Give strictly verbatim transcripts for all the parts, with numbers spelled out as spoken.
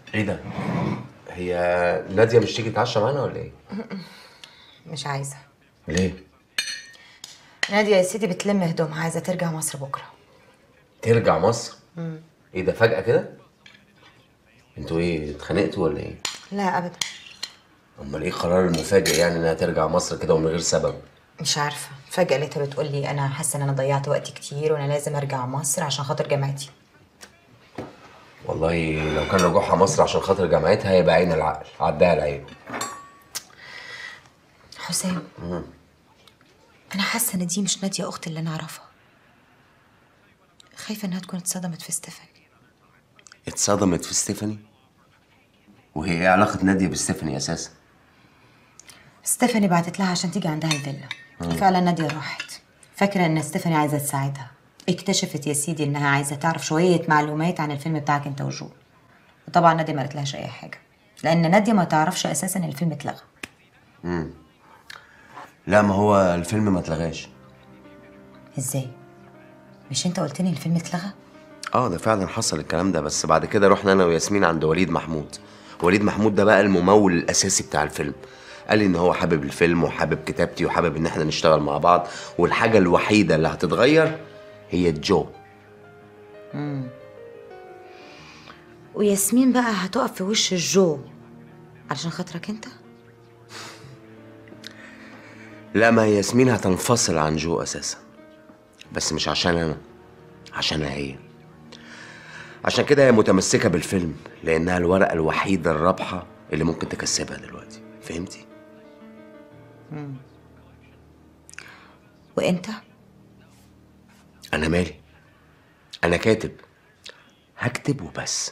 ايه ده؟ هي نادية مش تيجي تتعشى معانا ولا ايه؟ مش عايزة. ليه؟ نادية يا سيدي بتلم هدومها، عايزة ترجع مصر بكرة. ترجع مصر؟ مم. ايه ده فجأة كده؟ انتوا ايه اتخانقتوا ولا ايه؟ لا أبدا. امال ايه القرار المفاجئ يعني انها ترجع مصر كده ومن غير سبب؟ مش عارفة، فجأة لقيتها بتقول لي أنا حاسة إن أنا ضيعت وقت كتير وأنا لازم أرجع مصر عشان خاطر جامعتي. والله لو كان رجوعها مصر عشان خاطر جامعتها يبقى عين العقل عداها العيب. حسام، مم. أنا حاسة إن دي مش نادية أختي اللي أنا أعرفها. خايفة إنها تكون اتصدمت في ستيفاني. اتصدمت في ستيفاني؟ وهي ايه علاقة نادية بستيفاني اساسا؟ ستيفاني بعتت لها عشان تيجي عندها الفيلا، وفعلا نادية راحت فاكرة إن ستيفاني عايزة تساعدها. اكتشفت يا سيدي إنها عايزة تعرف شوية معلومات عن الفيلم بتاعك أنت وجو. وطبعا نادية ما قالتلهاش أي حاجة، لأن نادية ما تعرفش أساسا إن الفيلم اتلغى. امم لا، ما هو الفيلم ما اتلغاش. إزاي؟ مش أنت قلت لي الفيلم اتلغى؟ اه ده فعلا حصل الكلام ده، بس بعد كده رحنا انا وياسمين عند وليد محمود. وليد محمود ده بقى الممول الاساسي بتاع الفيلم. قال لي ان هو حابب الفيلم وحابب كتابتي وحابب ان احنا نشتغل مع بعض، والحاجه الوحيده اللي هتتغير هي جو. امم وياسمين بقى هتقف في وش الجو علشان خاطرك أنت؟ لا، ما هي ياسمين هتنفصل عن جو اساسا، بس مش عشان انا، عشانها هي. عشان كده هي متمسكه بالفيلم لانها الورقه الوحيده الرابحه اللي ممكن تكسبها دلوقتي. فهمتي؟ امم وأنت؟ انا مالي؟ انا كاتب، هكتب وبس.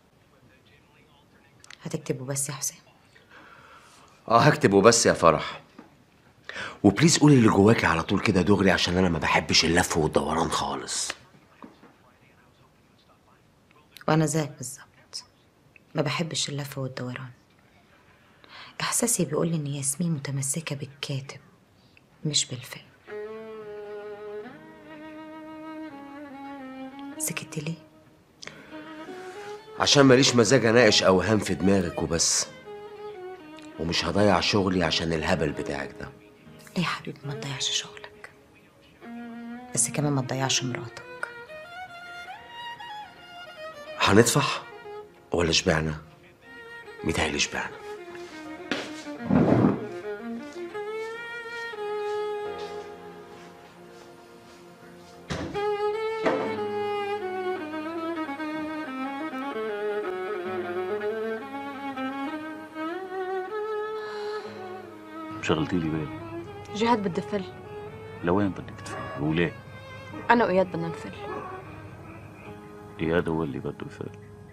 هتكتب وبس يا حسام؟ اه هكتب وبس يا فرح. وبليز قولي اللي جواكي على طول كده دغري، عشان انا ما بحبش اللف والدوران خالص. وأنا زيك بالظبط، ما بحبش اللف والدوران. إحساسي بيقولي إن ياسمين متمسكة بالكاتب مش بالفيلم. سكت ليه؟ عشان ماليش مزاج اناقش اوهام في دماغك وبس، ومش هضيع شغلي عشان الهبل بتاعك ده. ليه يا حبيبي ما تضيعش شغلك، بس كمان ما تضيعش مراتك. هندفع ولا شبعنا؟ متهيألي شبعنا. شغلتي لي بالي. جهاد بدي فل. لوين بدك تفل وليه؟ أنا وإياد بدنا نفل. إياد هو اللي بده يفل.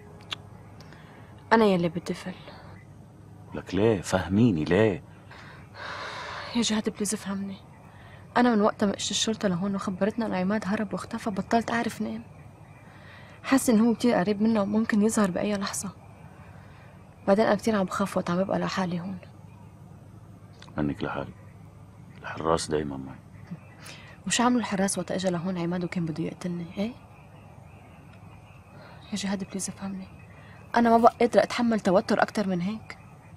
أنا يلي بدي فل. لك ليه؟ فهميني ليه؟ يا جهاد بليز افهمني. أنا من وقت ما إجت الشرطة لهون وخبرتنا إن عماد هرب واختفى بطلت أعرف نام. حاسة إن هو كتير قريب منا وممكن يظهر بأي لحظة. بعدين أنا كتير عم بخاف وقت عم ببقى لحالي هون. منك لحالي، الحراس دايما معي. وش عملوا الحراس وقت اجى لهون عماد وكان بده يقتلني؟ ايه يا جهاد بليز افهمني. انا ما بقى قادره اتحمل توتر اكتر من هيك.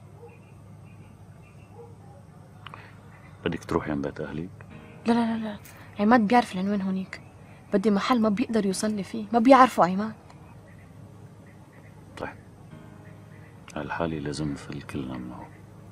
بدك تروحي عند بيت أهلك؟ لا لا لا لا، عماد بيعرف العنوان هونيك. بدي محل ما بيقدر يوصل لي فيه، ما بيعرفوا عماد. طيب هالحالة لازم نفل كلنا معه.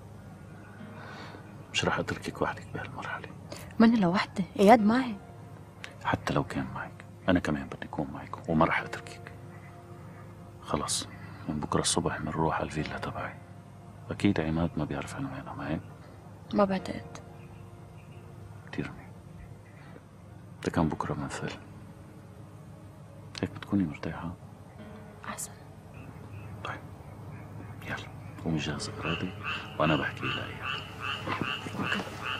مش رح اتركك وحدك بهالمرحلة. ماني لوحدي، اياد معي. حتى لو كان معك انا كمان بدي اكون معك وما رح اتركك. خلص من بكره الصبح بنروح على الفيلا تبعي. اكيد عماد ما بيعرف عنوانها، ما هيك؟ ما بعتقد. كتير منيح. ده كان بكره بنفل. هيك بتكوني مرتاحة؟ احسن. طيب يلا قومي جهزي اغراضي وانا بحكي لها اياها.